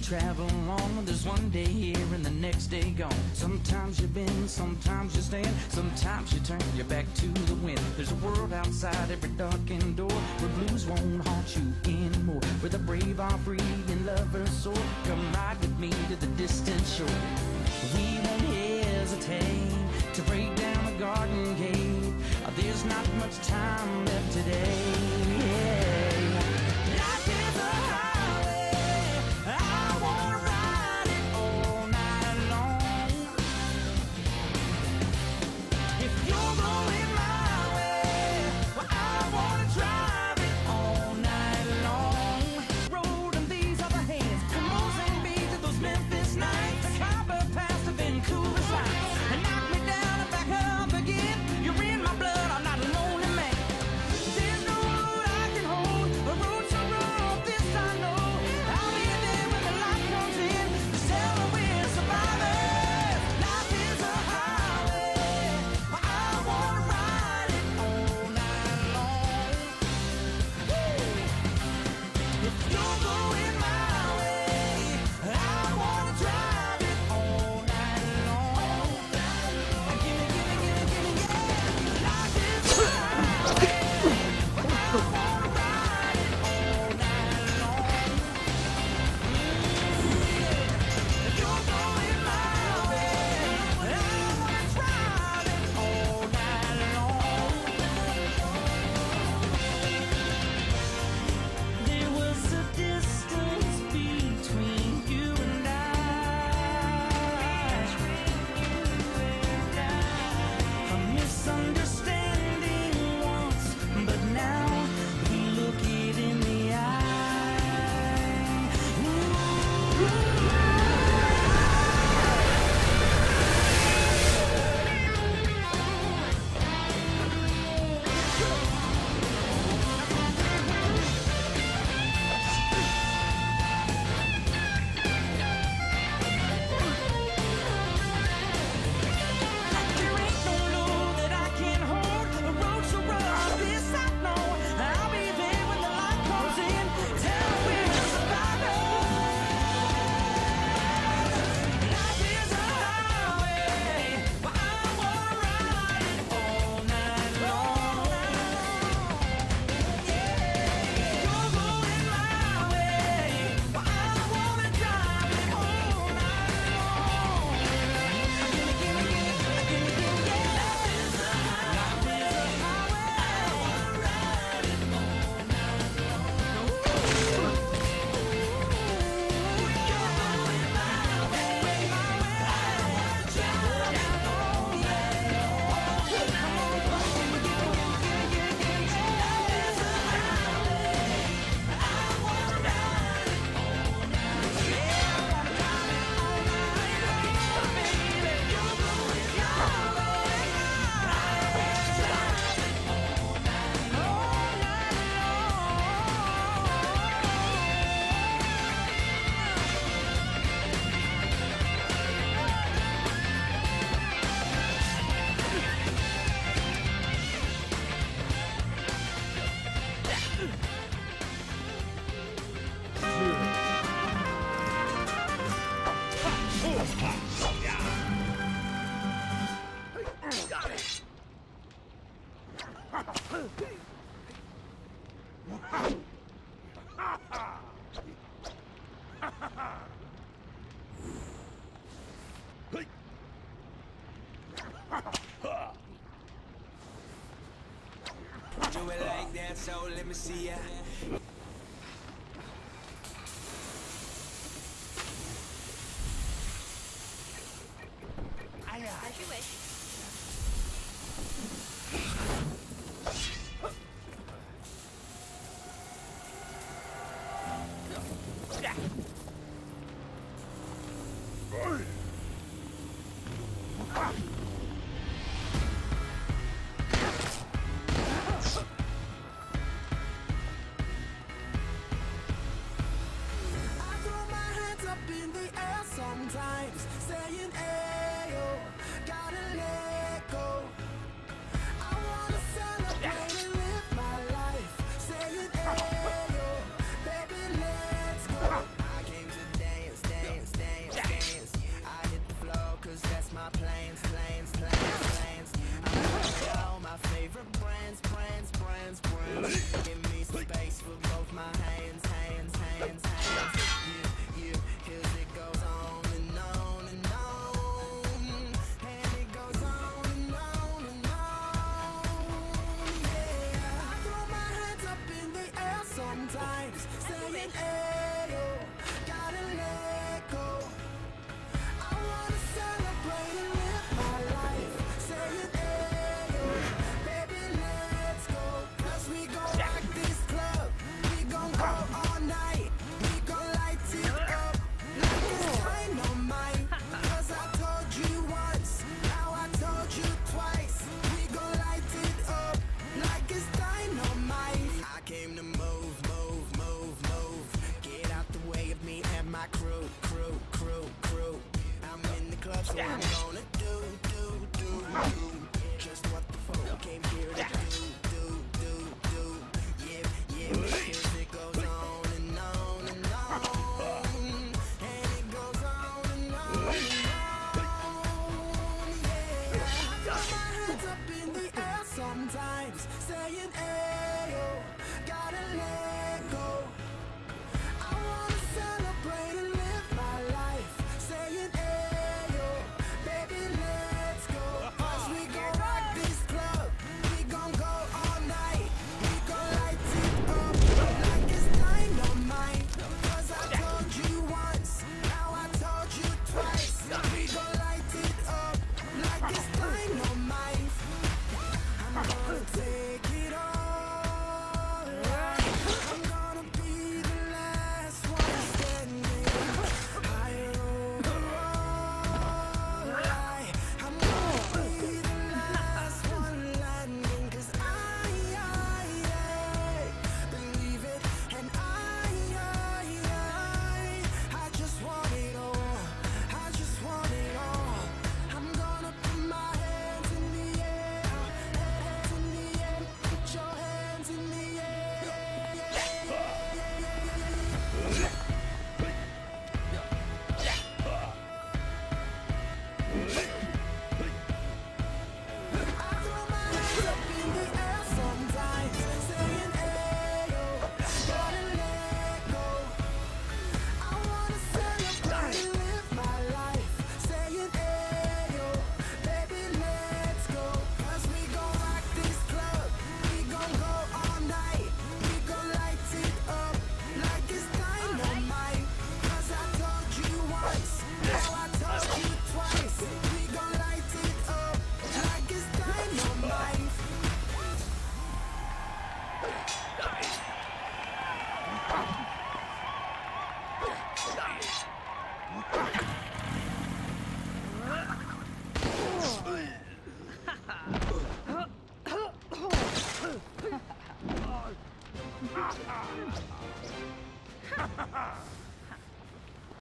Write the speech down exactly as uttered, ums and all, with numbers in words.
travel on. There's one day here and the next day gone. Sometimes you bend, sometimes you stand, sometimes you turn your back to the wind. There's a world outside every darkened door where blues won't haunt you anymore, where the brave are free and lovers soar. Come ride with me to the distant shore. We won't hesitate to break down the garden gate. There's not much time left today. Yeah. Life is a highway, I wanna ride it all night long. If you're going my way, well, I wanna drive it all night long. Road and these other hands, from Mozambique to those Memphis nights, the Copper Pass to Vancouver sights, and knock me down and back up again. You're in my blood, I'm not a lonely man. There's no road I can hold, a road so rough, this I know. I'll be there when the light comes in, to tell her we're survivors. Life is a highway, I wanna ride it all night long. If you're going my way, I wanna drive it all night long. Gimme, gimme, gimme, gimme, yeah. Life is a highway, I wanna ride it all night long. If you're going my way, I wanna drive it all night long. There was a distance between you and I, a misunderstanding once, but now we look it in the eye. There ain't no load that I can't hold, a road so rough, this I know. I'll be there when the light comes in, tell her we're survivors. Life is a highway, but I wanna ride it all night long. You're going my way, but I wanna drive it all night long. Gimme, gimme, gimme, gimme, gimme, yeah. Life is a highway, I wanna ride it all night long. You're going my way, I wanna drive it all night long. Come on, gimme, gimme, gimme, gimme, gimme, gimme, yeah. Life is a highway, I wanna ride it all night. Yeah, I wanna drive it all night long, baby. You're going my way, I wanna drive it all night, all night Do it like that, so let me see ya. As you wish. I came to dance. I'm gonna do, do, do, do just what the folk came here to do, do, do, do. Yeah, yeah, because it goes on and on and on, and it goes on and on and on. Yeah, I got my hands up in the air sometimes, saying, ayo, gotta let go. I wanna celebrate and live my life, saying, ayo, baby, let's go. 'Cause we gon' rock this club, we gon' go all night, we gon' light it up like it's dynamite. 'Cause I told you once, now I told you twice, we gon' light it up like it's dynamite. I'm gonna take it all right. I'm gonna be the last one standing, higher overall right. I'm gonna be the last one landing, 'cause I, I, I believe it, and I, I, I, I just want it all, I just want it all. I'm gonna put my hands in the air, hands in the air, put your hands in the air. I throw my hands up in the air sometimes, saying, ayo, gotta let go. I wanna celebrate and live my life, saying, ayo, baby, let's go. 'Cause we gon' rock this club, we gon' go all night, we gon' light it up like it's dynamite. 'Cause I told you once, now I told you twice, we gon' light it up like it's dynamite. Ha ha ha!